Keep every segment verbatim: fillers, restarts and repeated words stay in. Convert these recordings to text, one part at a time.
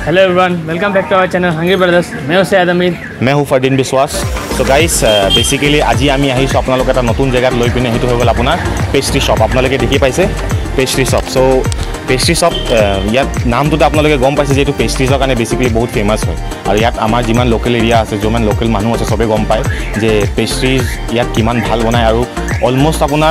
Hello everyone, welcome back to our channel hungry brothers. मैं हूं सैयद अमीर। मैं हूं फरदीन विश्वास। तो गाइस बेसिकली आज आमी आहिছোঁ আপোনালোক এটা নতুন জেগাত লৈ পিনে সেইটো হৈ গ'ল আপোনাৰ পেষ্ট্ৰি শ্বপ। আপোনালোকে দেখি পাইছে pastry shop. So' pastry shop ইয়াত নামটোতে আপোনালোকে গম পাইছে যে এইটো পেষ্ট্ৰিজৰ কাৰণে বেচিকেলি বহুত ফেমাছ হয় আৰু ইয়াত আমাৰ যিমান লোকেল এৰিয়া আছে যিমান লোকেল মানুহ আছে চবেই গম পায় যে পেষ্ট্ৰিজ ইয়াত কিমান ভাল বনায় আৰু অলমষ্ট আপোনাৰ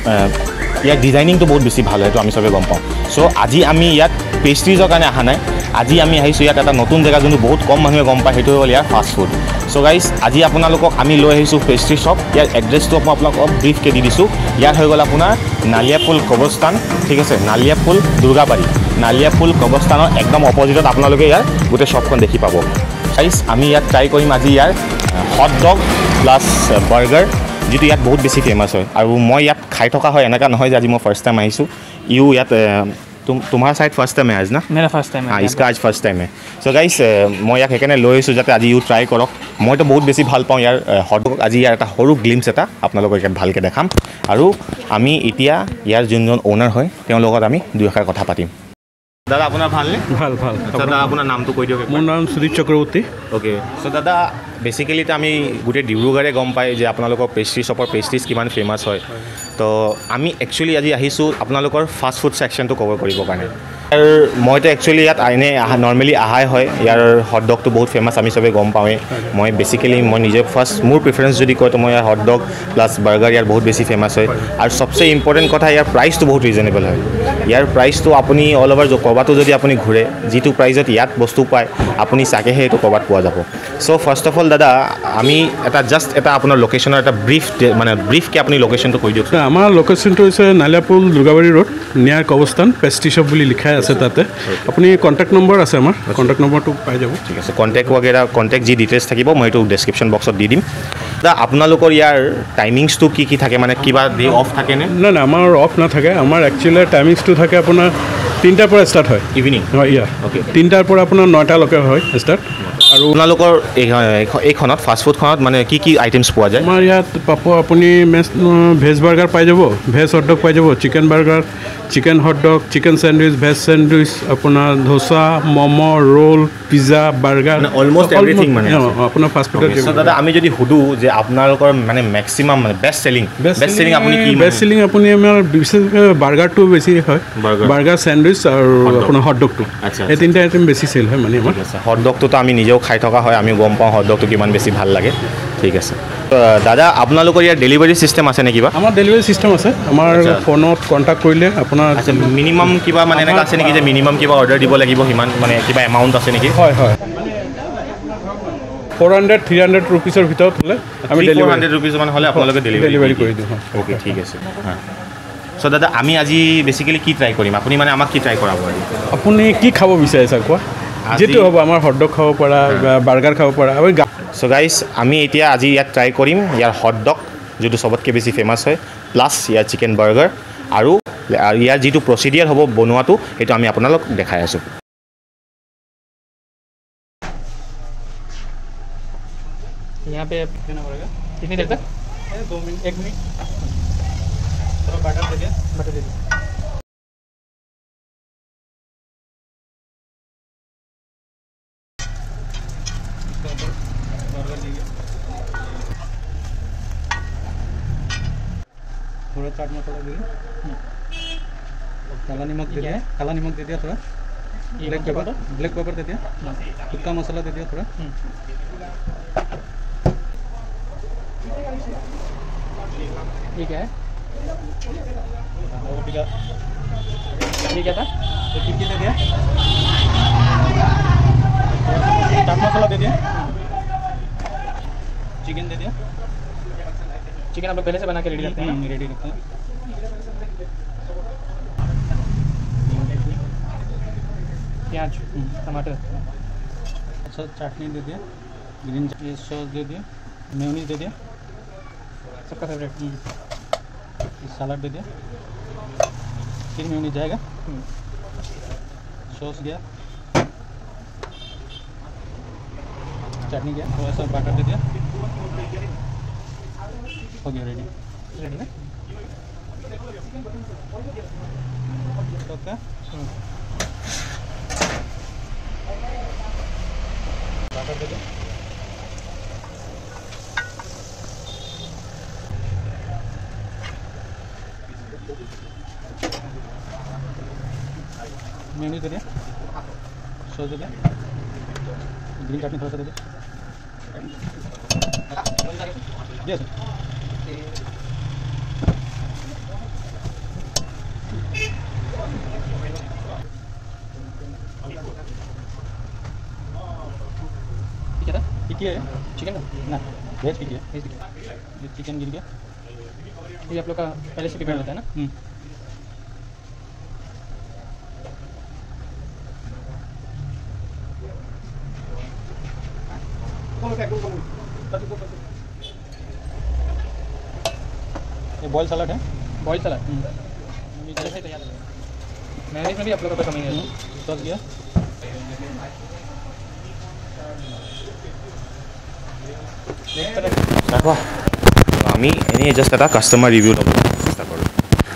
ইয়াৰ ডিজাইনিংটো বহুত বেছি ভাল হয়, সেইটো আমি চবেই গম পাওঁ। চ' আজি আমি ইয়াত পেষ্ট্ৰিজৰ কাৰণে অহা নাই, আজি আমি আহিছোঁ ইয়াত এটা নতুন জেগা যোনটো বহুত কম মানুহে গম পায়, সেইটো হ'ল ইয়াৰ ফাষ্ট ফুড। চ' গাইজ আজি আপোনালোকক আমি লৈ আহিছোঁ পেষ্ট্ৰি শ্বপ। ইয়াৰ এড্ৰেছটো মই আপোনালোকক ব্ৰিফকৈ দি দিছোঁ। ইয়াত হৈ গ'ল আপোনাৰ নালিয়াপুল কবৰস্থান, ঠিক আছে, নালিয়াপুল দুৰ্গাবাৰী, নালিয়াপুল কবৰস্থানৰ একদম অপজিটত আপোনালোকে ইয়াৰ গোটেই শ্বপখন দেখি পাব। গাইজ আমি ইয়াত ট্ৰাই কৰিম আজি ইয়াৰ হট ডগ প্লাছ বাৰ্গাৰ, যিটো ইয়াত বহুত বেছি ফেমাছ হয় আৰু মই ইয়াত খাই থকা হয়, এনেকুৱা নহয় যে আজি মই ফাৰ্ষ্ট টাইম আহিছোঁ। ইউ ইয়াত तुम तुम्हारा साइड फर्स्ट टाइम है आज ना? मेरा फर्स्ट टाइम है। हाँ, इसका आज फर्स्ट टाइम है। सो गाइस मैं ইয়াক সেইকাৰণে লৈ আহিছোঁ যাতে আজি ইউ ট্ৰাই কৰক। মইতো বহুত বেছি ভাল পাওঁ ইয়াৰ হট ডগ। আজি ইয়াৰ এটা সৰু গ্লিমছ এটা আপোনালোকক ইয়াত ভালকৈ দেখাম আৰু আমি এতিয়া ইয়াৰ যোনজন অ'নাৰ হয় তেওঁৰ লগত আমি দুই এষাৰ কথা পাতিম। দাদা আপোনাৰ ভালনে? ভাল ভাল। দাদা আপোনাৰ নামটো কৈ দিয়ক। মোৰ নাম সুদীপ চক্ৰৱৰ্তী। অ'কে, চ' দাদা বেচিকেলিতো আমি গোটেই ডিব্ৰুগড়ে গম পাই যে আপোনালোকৰ পেষ্ট্ৰি শ্বপৰ পেষ্ট্ৰিজ কিমান ফেমাছ হয়। তো আমি একচুৱেলি আজি আহিছোঁ আপোনালোকৰ ফাষ্ট ফুড ছেকশ্যনটো কভাৰ কৰিবৰ কাৰণে। আৰু মইতো একচুৱেলি ইয়াত এনে আহা নৰ্মেলি আহাই হয়। ইয়াৰ হট ডগটো বহুত ফেমাছ, আমি চবেই গম পাওঁৱেই। মই বেচিকেলি মই নিজে ফাৰ্ষ্ট মোৰ প্ৰিফাৰেঞ্চ যদি কয় তো মই ইয়াৰ হট ডগ প্লাছ বাৰ্গাৰ ইয়াৰ বহুত বেছি ফেমাছ হয় আৰু চবচে ইম্পৰ্টেণ্ট কথা ইয়াৰ প্ৰাইচটো বহুত ৰিজনেবল হয়। ইয়াৰ প্ৰাইচটো আপুনি অল অভাৰ ক'ৰবাতো যদি আপুনি ঘূৰে যিটো প্ৰাইজত ইয়াত বস্তু পায় আপুনি চাগেহে এইটো ক'ৰবাত পোৱা যাব। চ' ফাৰ্ষ্ট অফ অল দাদা আমি এটা জাষ্ট এটা আপোনাৰ লোকেশ্যনৰ এটা ব্ৰিফ মানে ব্ৰিফকৈ আপুনি লোকেশ্যনটো কৈ দিয়ক। আমাৰ লোকেশ্যনটো হৈছে নালিয়াপুল দুৰ্গাবাৰী ৰোড, নিয়াৰ কবৰস্থান, পেষ্ট্ৰি শ্বপ বুলি লিখাই আছে তাতে। আপুনি কণ্টেক্ট নম্বৰ আছে আমাৰ, কণ্টেক্ট নম্বৰটো পাই যাব। ঠিক আছে, কণ্টেক্ট ৱাগেৰা কণ্টেক্ট যি ডিটেইলছ থাকিব মই এইটো ডেছক্ৰিপশ্যন বক্সত দি দিম। দাদা আপোনালোকৰ ইয়াৰ টাইমিংছটো কি কি থাকে, মানে কিবা ডে অফ থাকেনে? নাই নাই, আমাৰ অফ নাথাকে। আমাৰ একচুৱেলি টাইমিংছটো থাকে আপোনাৰ তিনিটাৰ পৰা ষ্টাৰ্ট হয়, ইভিনিং। হয় ইয়াৰ অ'কে, তিনিটাৰ পৰা আপোনাৰ নটালৈকে হয় ষ্টাৰ্ট। আৰু আপোনালোকৰ এইখনত ফাষ্ট ফুডখনত মানে কি কি আইটেমছ পোৱা যায়? আমাৰ ইয়াত পাব আপুনি ভেজ বাৰ্গাৰ পাই যাব, ভেজ হট ডগ পাই যাব, chicken burger, chicken hot dog, chicken sandwich, veg sandwich, আপোনাৰ dosa, momo', roll, pizza, burger, almost everything মানে আপোনাৰ ফাষ্ট ফুডত। দাদা আমি যদি সুধোঁ যে আপোনালোকৰ মানে মেক্সিমাম মানে বেষ্ট চেলিং বেষ্ট চেলিং আপুনি কি? বেষ্ট চেলিং আপুনি আমাৰ বিশেষকৈ বাৰ্গাৰটো বেছি হয়, বাৰ্গাৰ, চেণ্ডউইচ আৰু আপোনাৰ হট ডগটো, এই তিনিটা আইটেম বেছি চেল হয় মানে আমাৰ। হট ডগটোতো আমি নিজেও খাই থকা হয়, আমি গম পাওঁ হট ডগটো কিমান বেছি ভাল লাগে। ঠিক আছে দাদা, আপোনালোকৰ ইয়াৰ ডেলিভাৰী চিষ্টেম আছে নে কিবা? আমাৰ ডেলিভাৰী চিষ্টেম আছে। আমাৰ ফোনত কণ্টেক্ট কৰিলে আপোনাৰ মিনিমাম কিবা মানে এনেকুৱা আছে নেকি যে মিনিমাম কিবা অৰ্ডাৰ দিব লাগিব সিমান মানে কিবা এমাউণ্ট আছে নেকি? হয় হয়, ফ'ৰ হাণ্ড্ৰেড থ্ৰী হাণ্ড্ৰেড ৰুপিজৰ ভিতৰত হ'লে আমি ফ'ৰ হাণ্ড্ৰেড ৰুপিজ মান হ'লে আপোনালোকে ডেলিভাৰী কৰি দিওঁ। অ'কে, ঠিক আছে। হয়, চ' দাদা আমি আজি বেচিকেলি কি ট্ৰাই কৰিম, আপুনি মানে আমাক কি ট্ৰাই কৰাব? আপুনি কি খাব বিচাৰিছে কোৱা, যিটো হ'ব। আমাৰ হট ডগ খাব পৰা, বাৰ্গাৰ খাব পৰা। চ' গাইজ আমি এতিয়া আজি ইয়াত ট্ৰাই কৰিম ইয়াৰ হট ডগ, যিটো চবতকৈ বেছি ফেমাছ হয়, প্লাছ ইয়াৰ চিকেন বাৰ্গাৰ আৰু ইয়াৰ যিটো প্ৰচিডিয়াৰ হ'ব বনোৱাটো সেইটো আমি আপোনালোক দেখাই আছোঁ। यहाँ पे देना पड़ेगा कितनी देर तक? दो मिनट, एक मिनट। चलो बटर दे दिया, बटर दे दिया। थोड़ा चाट मसाला दे दिया, काला नमक दे दिया, काला नमक दे दिया थोड़ा, ब्लैक पेपर ब्लैक पेपर दे दिया, सुक्का मसाला दे दिया थोड़ा। ये क्या है? ये क्या था? ये टिक्की दे दिया, चाट मसाला दे दिया, चिकन दे दिया। चिकन आप लोग पहले से बना के रेडी रखते हैं? रेडी रखते हैं। प्याज, टमाटर, अच्छा चटनी दे दिया, ग्रीन सॉस दे दिया, मेयोनीज दे दिया, सबका फेवरेट सलाद दे दिया, फिर मेयोनीज जाएगा, सॉस गया, चटनी गया, थोड़ा सा बटर दे दिया, हो गया रेडी। रेडी है ओके। टमाटर दे दो मेयोनीज दे दिया सॉस दे दिया ग्रीन चटनी थोड़ा सा दे दिया दिया सर क्या था टिक्की है चिकन ना वेज टिक्की है वेज टिक्की ये चिकन गिर गया ये आप लोग का पहले से प्रिपेयर होता है ना ये बॉयल सलाद है बॉयल सलाद जैसे तैयार है मैरिनेज में भी आप लोगों का कमी है सॉस दिया আমি এনেই জাষ্ট এটা কাষ্টমাৰ ৰিভিউ ল'বলৈ চেষ্টা কৰোঁ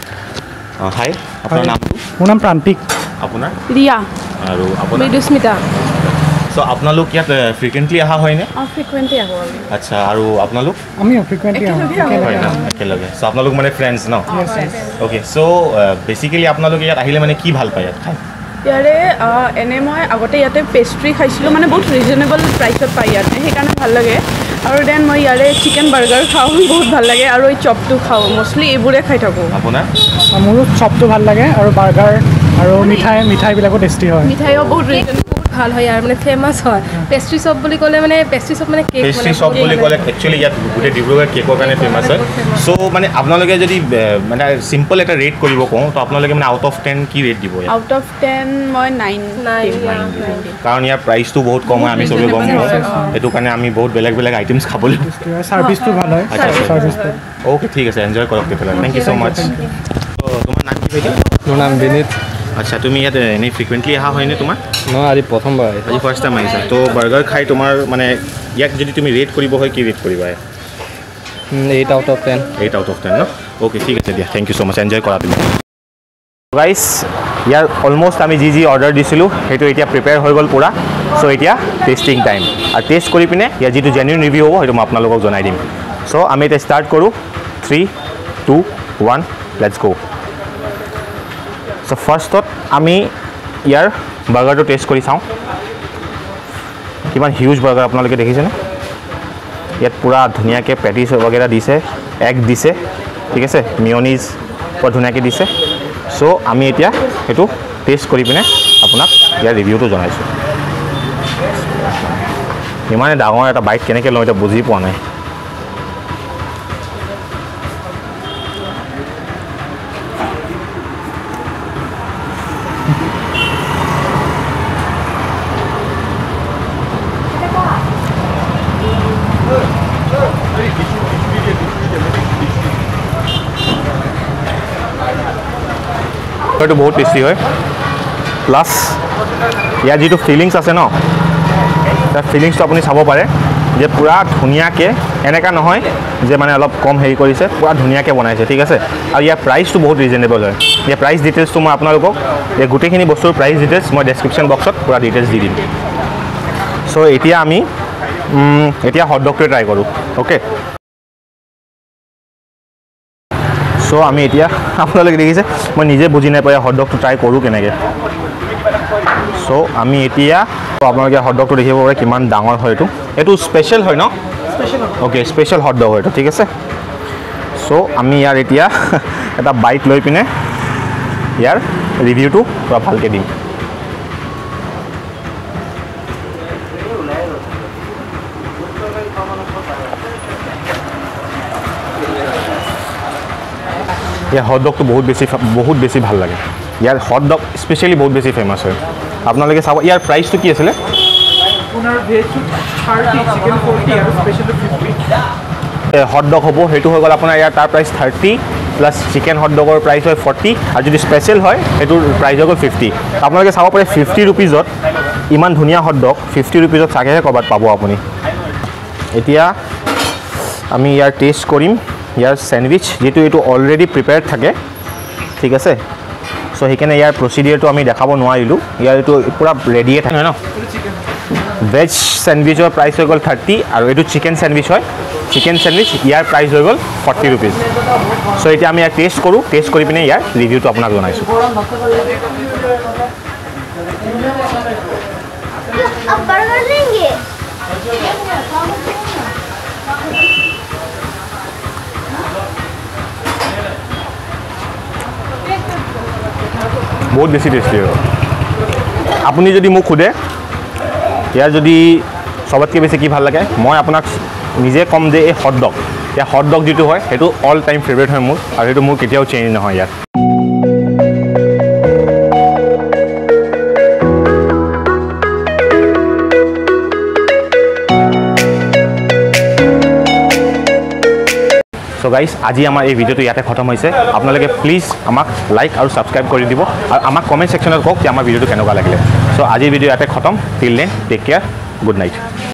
হাই আপোনাৰ নামটো মোৰ নাম প্ৰান্তিক আপোনাৰ ৰিয়া আৰু আপোনাৰ মৃদুস্মিতা চ' আপোনালোক ইয়াত ফ্ৰিকুৱেণ্টলি অহা হয়নে অঁ ফ্ৰিকুৱেণ্টলি আহোঁ আমি আচ্ছা আৰু আপোনালোক আমি ফ্ৰিকুৱেণ্টলি হয় ন একেলগে চ' আপোনালোক মানে ফ্ৰেণ্ডছ ন অ'কে চ' বেচিকেলি আপোনালোকে ইয়াত আহিলে মানে কি ভাল পায় ইয়াত খাই ইয়াৰে এনে মই আগতে ইয়াতে পেষ্ট্ৰি খাইছিলোঁ মানে বহুত ৰিজনেবল প্ৰাইচত পাই ইয়াতে সেইকাৰণে ভাল লাগে আৰু দেন মই ইয়াৰে চিকেন বাৰ্গাৰ খাওঁ বহুত ভাল লাগে আৰু এই চপটো খাওঁ মষ্টলি এইবোৰে খাই থাকোঁ আপোনাৰ মোৰো চপটো ভাল লাগে আৰু বাৰ্গাৰ আৰু মিঠাই মিঠাইবিলাকো টেষ্টি হয় মিঠাইও বহুত ৰিজনেবল ভাল হয় আৰু মানে ফেমাছ হয় পেষ্ট্ৰি শ্বপ বুলি ক'লে মানে পেষ্ট্ৰি শ্বপ মানে কেক পেষ্ট্ৰি শ্বপ বুলি ক'লে একচুৱেলি ইয়াত গোটেই ডিব্ৰুগড় কেকৰ কাৰণে ফেমাছ হয় চ' মানে আপোনালোকে যদি মানে চিম্পল এটা ৰেট কৰিব কওঁ তো আপোনালোকে মানে আউট অফ টেন কি ৰেট দিব আউট অফ টেন মই নাইন নাইন কাৰণ ইয়াৰ প্ৰাইচটো বহুত কম হয় আমি চবেই গম পাওঁ সেইটো কাৰণে আমি বহুত বেলেগ বেলেগ আইটেমছ খাবলৈ ছাৰ্ভিচটো ভাল হয় ছাৰ্ভিচটো অ'কে ঠিক আছে এনজয় কৰক তেতিয়াহ'লে থেংক ইউ ছ' মাছ তোমাৰ নাম কি ভাইটি মোৰ নাম বিনীত আচ্ছা তুমি ইয়াত এনেই ফ্ৰিকুৱেণ্টলি অহা হয়নে তোমাৰ মই আজি প্ৰথমবাৰ আহিছোঁ আজি ফাৰ্ষ্ট টাইম আহিছা তো বাৰ্গাৰ খাই তোমাৰ মানে ইয়াক যদি তুমি ৰেট কৰিব হয় কি ৰেট কৰিবা eight out of ten eight out of ten ন অ'কে ঠিক আছে দিয়া thank you so' much enjoy কৰা তুমি গাইছ ইয়াৰ অলম'ষ্ট আমি যি যি অৰ্ডাৰ দিছিলোঁ সেইটো এতিয়া প্ৰিপেয়াৰ হৈ গ'ল পূৰা চ' এতিয়া টেষ্টিং টাইম আৰু টেষ্ট কৰি পিনে ইয়াৰ যিটো জেনুইন ৰিভিউ হ'ব সেইটো মই আপোনালোকক জনাই দিম চ' আমি এতিয়া ষ্টাৰ্ট কৰোঁ থ্ৰী টু ওৱান লেটছ গ' চ' ফাৰ্ষ্টত আমি ইয়াৰ বাৰ্গাৰটো টেষ্ট কৰি চাওঁ কিমান হিউজ বাৰ্গাৰ আপোনালোকে দেখিছেনে ইয়াত পূৰা ধুনীয়াকৈ পেটিছ বাগেৰা দিছে এগ দিছে ঠিক আছে মিয়নিজ পূৰা ধুনীয়াকৈ দিছে চ' আমি এতিয়া সেইটো টেষ্ট কৰি পিনে আপোনাক ইয়াৰ ৰিভিউটো জনাইছোঁ ইমানে ডাঙৰ এটা বাইট কেনেকৈ লওঁ এতিয়া বুজি পোৱা নাই এইটো বহুত টেষ্টি হয় প্লাছ ইয়াৰ যিটো ফিলিংছ আছে ন তাৰ ফিলিংছটো আপুনি চাব পাৰে যে পূৰা ধুনীয়াকৈ এনেকুৱা নহয় যে মানে অলপ কম হেৰি কৰিছে পূৰা ধুনীয়াকৈ বনাইছে ঠিক আছে আৰু ইয়াৰ প্ৰাইচটো বহুত ৰিজনেবল হয় ইয়াৰ প্ৰাইচ ডিটেইলছটো মই আপোনালোকক এই গোটেইখিনি বস্তুৰ প্ৰাইচ ডিটেইলছ মই ডেছক্ৰিপশ্যন বক্সত পূৰা ডিটেইলছ দি দিম চ' এতিয়া আমি এতিয়া হটডগটোৱে ট্ৰাই কৰোঁ অ'কে চ' আমি এতিয়া আপোনালোকে দেখিছে মই নিজে বুজি নাপাই হটডগটো ট্ৰাই কৰোঁ কেনেকৈ চ' আমি এতিয়া আপোনালোকে হটডগটো দেখিব পাৰে কিমান ডাঙৰ হয় এইটো এইটো স্পেচিয়েল হয় ন অ'কে স্পেচিয়েল হটডগ হয় এইটো ঠিক আছে চ' আমি ইয়াৰ এতিয়া এটা বাইট লৈ পিনে ইয়াৰ ৰিভিউটো পূৰা ভালকৈ দিম ইয়াৰ হটডগটো বহুত বেছি বহুত বেছি ভাল লাগে ইয়াৰ হটডগ স্পেচিয়েলি বহুত বেছি ফেমাছ হয় আপোনালোকে চাব ইয়াৰ প্ৰাইচটো কি আছিলে হটডগ হ'ব সেইটো হৈ গ'ল আপোনাৰ ইয়াৰ তাৰ প্ৰাইচ থাৰ্টি প্লাছ চিকেন হটডগৰ প্ৰাইচ হয় ফৰ্টি আৰু যদি স্পেচিয়েল হয় সেইটোৰ প্ৰাইচ হৈ গ'ল ফিফটি আপোনালোকে চাব পাৰে ফিফটি ৰুপিজত ইমান ধুনীয়া হটডগ ফিফটি ৰুপিজত চাগেহে ক'ৰবাত পাব আপুনি এতিয়া আমি ইয়াৰ টেষ্ট কৰিম ইয়াৰ চেণ্ডউইচ যিটো এইটো অলৰেডি প্ৰিপেয়াৰ্ড থাকে ঠিক আছে চ' সেইকাৰণে ইয়াৰ প্ৰচিডিয়াৰটো আমি দেখাব নোৱাৰিলোঁ ইয়াৰ এইটো পূৰা ৰেডিয়ে থাকে ন ভেজ চেণ্ডউইচৰ প্ৰাইচ হৈ গ'ল থাৰ্টি আৰু এইটো চিকেন চেণ্ডউইচ হয় চিকেন চেণ্ডউইচ ইয়াৰ প্ৰাইচ হৈ গ'ল ফৰ্টি ৰুপিজ চ' এতিয়া আমি ইয়াক টেষ্ট কৰোঁ টেষ্ট কৰি পিনে ইয়াৰ ৰিভিউটো আপোনাক জনাইছোঁ अब बर्गर लेंगे बहुत बेছি टेस्टी হয় আপুনি যদি মোক খুদে ইয়াৰ যদি সবতকৈ বেছি কি ভাল লাগে মই আপোনাক নিজে কম যে এই হট ডগ या हट डग जी है সেইটো অল টাইম ফেভাৰিট হয় মোৰ আৰু সেইটো মোৰ কেতিয়াও চেঞ্জ নহয় ইয়াত सो गाइस आज आम ये भिडिओ इते खत्म होइसे आपनालोके प्लीज आमक लाइक और सब्सक्राइब कर दी और आमक कमेंट सेक्शन कौक कि आम भिडिओ केनेकुवा लागिले सो आज भिडिओ इते खत्म till then take care good night.